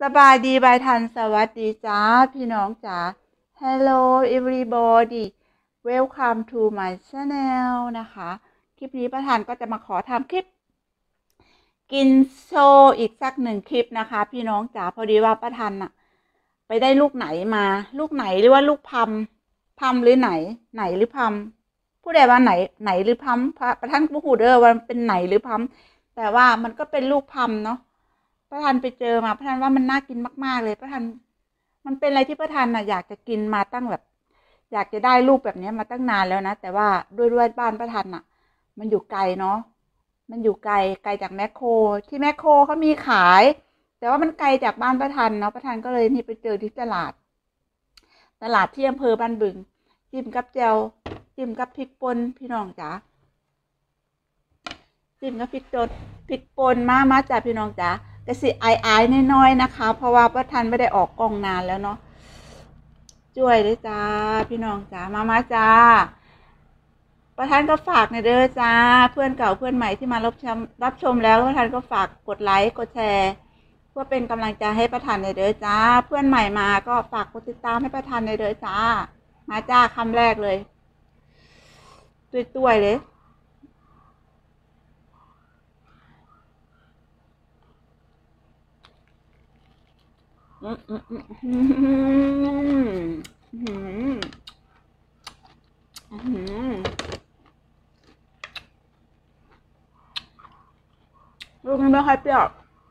สบายดีบายทันสวัสดีจ้าพี่น้องจ๋า Hello everybody welcome to my channel นะคะคลิปนี้ประธานก็จะมาขอทำคลิปกินโชว์อีกสักหนึ่งคลิปนะคะพี่น้องจ๋าพอดีว่าประธานอะไปได้ลูกไหนมาลูกไหนหรือว่าลูกพัมหรือไหนหรือพัมผู้ใดว่าไหนหรือพัมประธานก็พูดว่าเป็นไหนหรือพัมแต่ว่ามันก็เป็นลูกพัมเนาะประธานไปเจอมาประธานว่ามันน่ากินมากๆเลยประธานมันเป็นอะไรที่ประธานอยากจะกินมาตั้งแบบ อยากจะได้รูปแบบนี้มาตั้งนานแล้วนะแต่ว่าด้วยบ้านประธานมันอยู่ไกลเนาะมันอยู่ไกลจากแมคโครที่แมคโครเขามีขายแต่ว่ามันไกลจากบ้านประธานเนาะประธานก็เลยนี่ไปเจอที่ตลาดที่อำเภอบ้านบึงจิ้มกับแจ่วจิ้มกับพริกป่นพี่น้องจ๋าจิ้มกับพริกป่นมาจ้าพี่น้องจ๋ากระสิอายน้อยๆนะคะเพราะว่าประธานไม่ได้ออกกล้องนานแล้วเนาะช่วยด้วยจ้าพี่น้องจ๋ามาจ้าประธานก็ฝากในเด้อจ้าเพื่อนเก่าเพื่อนใหม่ที่มารับชมแล้วประธานก็ฝากกดไลค์กดแชร์เพื่อเป็นกำลังใจให้ประธานในเด้อจ้าเพื่อนใหม่มาก็ฝากกดติดตามให้ประธานในเด้อจ้ามาจ้าคำแรกเลยตุ้ยเลยอืมอืมอืมอืมอืมอืมลูกนี้ไม่ค่อยเปรี้ยว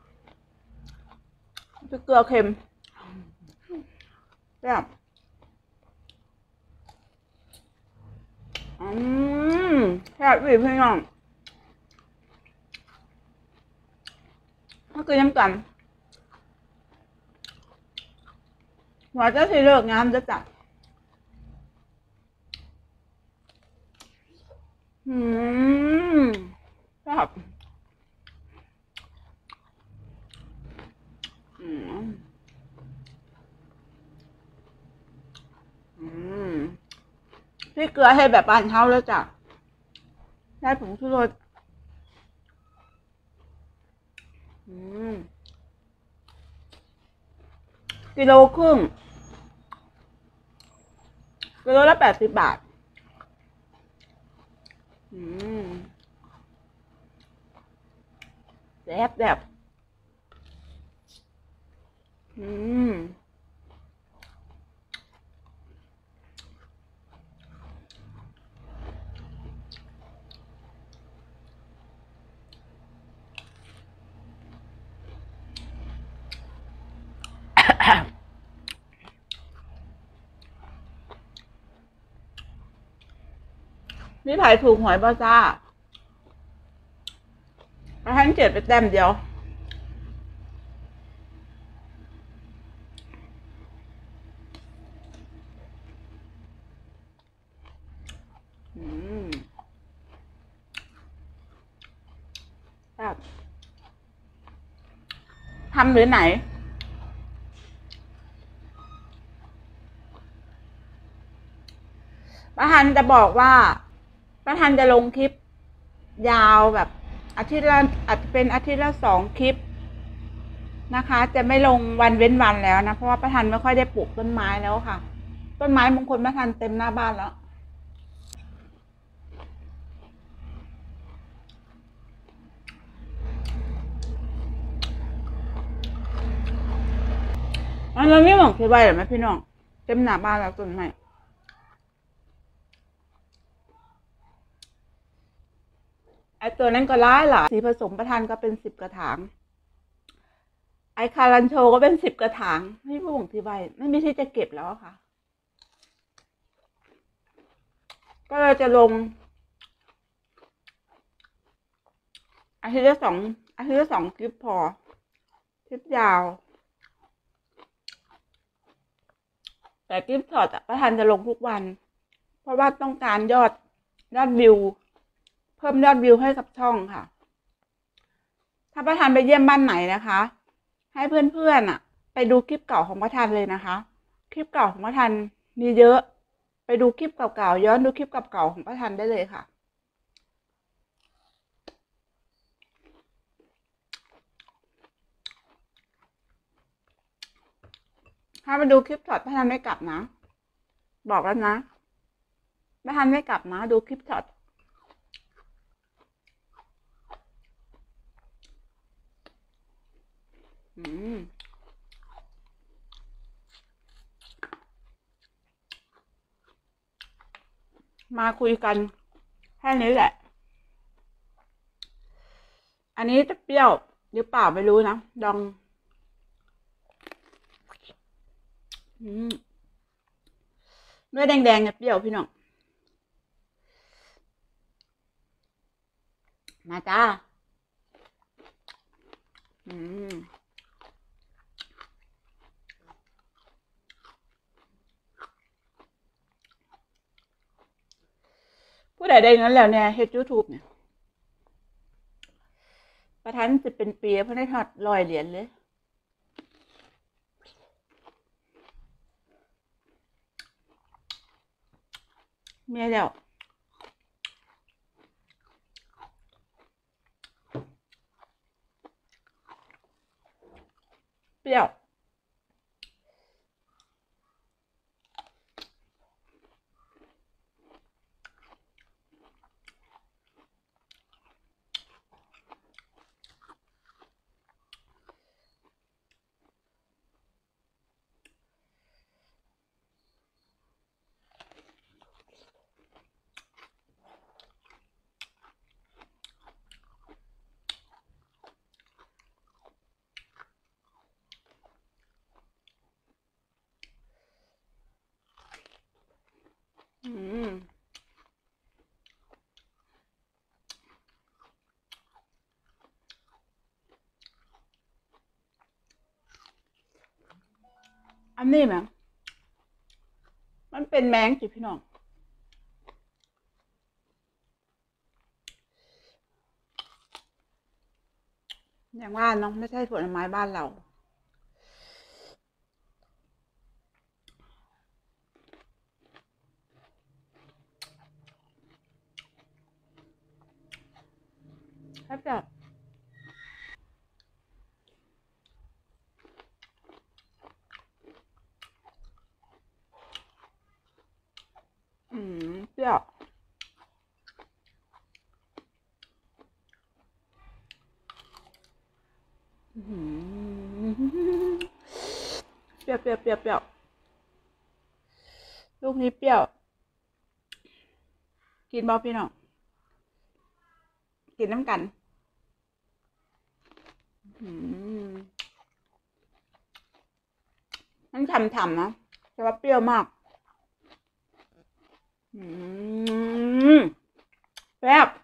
จะเกลือเค็มเปรี้ยวอืมแซ่บอีกพี่น้องถ้าคือน้ำกันหัวจะสีเลือกงามจะจัดอืมแซ่บอืมอืมพี่เกลือให้แบบบานเท้าแล้วจ้ะได้ผงชูรสอืมกิโลครึ่งกิโลละ80 บาทอืมแซ่บแบบอืมนี่ไผ่ถูกหวยบ้าจ้าประทันเจ็ดไปแต้มเดียวอืมแซ่บทำหรือไหนประธานจะบอกว่าประธานจะลงคลิปยาวแบบอาทิตย์ละอาจจะเป็นอาทิตย์ละ2 คลิปนะคะจะไม่ลงวันเว้นวันแล้วนะเพราะว่าประธานไม่ค่อยได้ปลูกต้นไม้แล้วค่ะต้นไม้มงคลประธานเต็มหน้าบ้านแล้วเราไม่หวังคิดไว้หรือไม่พี่น้องเต็มหน้าบ้านแล้วต้นไม้ไอตัวนั้นก็ร้ายหล่ะสีผสมประธานก็เป็น10 กระถางไอคารันโชก็เป็น10 กระถางไม่หวังที่ไว้ไม่มีที่จะเก็บแล้วค่ะก็เลยจะลงอาทิตย์ละสองคลิปพอคลิปยาวแต่คลิปช็อตประธานจะลงทุกวันเพราะว่าต้องการยอดวิวเพิ่มยอดวิวให้กับช่องค่ะถ้าประธานไปเยี่ยมบ้านไหนนะคะให้เพื่อนไปดูคลิปเก่าของประธานเลยนะคะคลิปเก่าของประธานมีเยอะไปดูคลิปเก่าๆย้อนดูคลิปเก่าๆของประธานได้เลยค่ะถ้ามาดูคลิปช็อตไม่ทันไม่กลับนะบอกแล้วนะไม่ทันไม่กลับนะดูคลิปช็อตมาคุยกันแค่นี้แหละอันนี้จะเปรี้ยวหรือเปล่าไม่รู้นะลองเนื้อแดงๆเนี่ยเปรี้ยวพี่น้องมาจ้าผู้ใดได้เงินแล้วเนี่ยเฮ็ด YouTube เนี่ยประธานจะเป็นปีเพราะได้ทอด100 เหรียญเลยเมียแล้วเปรี้ยวอันนี้มั้งมันเป็นแมงจิพี่น้องอย่างว่าน้องไม่ใช่ผลไม้บ้านเราแค่แบบเปรี้ยวเปรี้ยวลูกนี้เปรี้ยวกินบ่พี่น้องกินน้ำกันมันฉ่ำๆนะแต่ว่าเปรี้ยวมากแซ่บ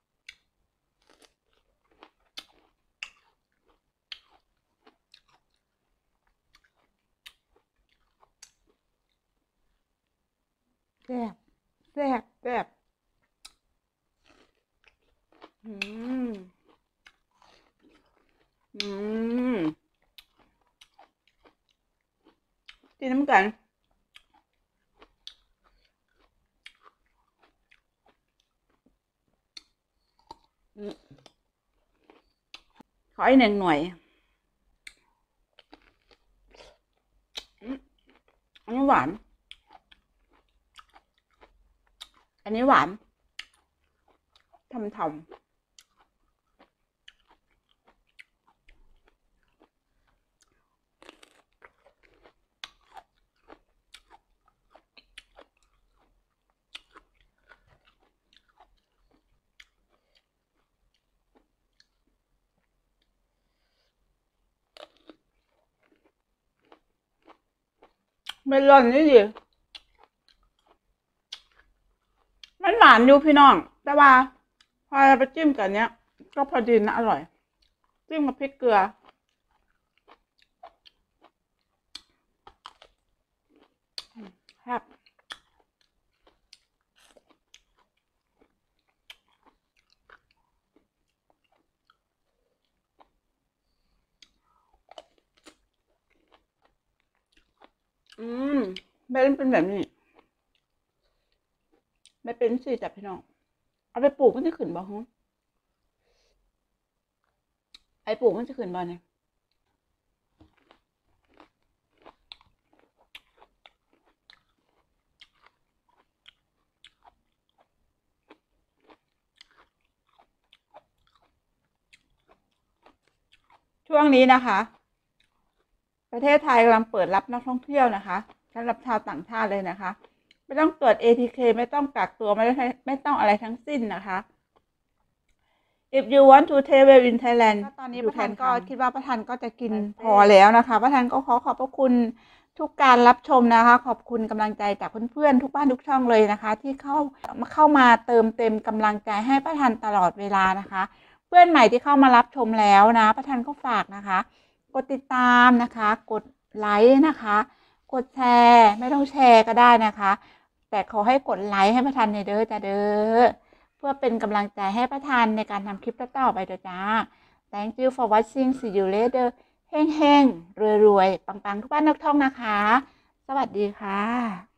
แซ่บแซ่บแซ่บกินน้ำกันขออีก1 หน่วยอันนี้หวานอันนี้หวานทำเมลอนนี่ดิมันหวานอยู่พี่น้องแต่ว่าพอไปจิ้มกับเนี้ยก็พอดีนะอร่อยจิ้มกับพริกเกลือครับเป็นแบบนี้ไม่เป็นสิจับพี่น้องเอาไปปลูกมันจะขึ้นบ่ฮะไอปลูกมันจะขึ้นบ่เนี่ยช่วงนี้นะคะ ประเทศไทยกำลังเปิดรับนักท่องเที่ยวนะคะสำหรับชาวต่างชาติเลยนะคะ ไม่ต้องตรวจ ATK ไม่ต้องกักตัวไม่ต้องอะไรทั้งสิ้นนะคะ If you want to travel in Thailand ตอนนี้ประธานก็คิดว่าประธานก็จะกินพอแล้วนะคะประธานก็ขอบพระคุณทุกการรับชมนะคะขอบคุณกำลังใจจากเพื่อนๆทุกบ้านทุกช่องเลยนะคะที่เข้ามาเติมเต็มกำลังใจให้ประธานตลอดเวลานะคะเพื่อนใหม่ที่เข้ามารับชมแล้วนะประธานก็ฝากนะคะกดติดตามนะคะกดไลค์นะคะกดแชร์ไม่ต้องแชร์ก็ได้นะคะแต่ขอให้กดไลค์ให้ประธานในเด้อจ้าเด้อเพื่อเป็นกำลังใจให้ประธานในการทำคลิปต่อไปเด้อจ้า Thank you for watching see you later เฮงๆรวยๆปังๆทุกบ้านทุกท่องนะคะสวัสดีค่ะ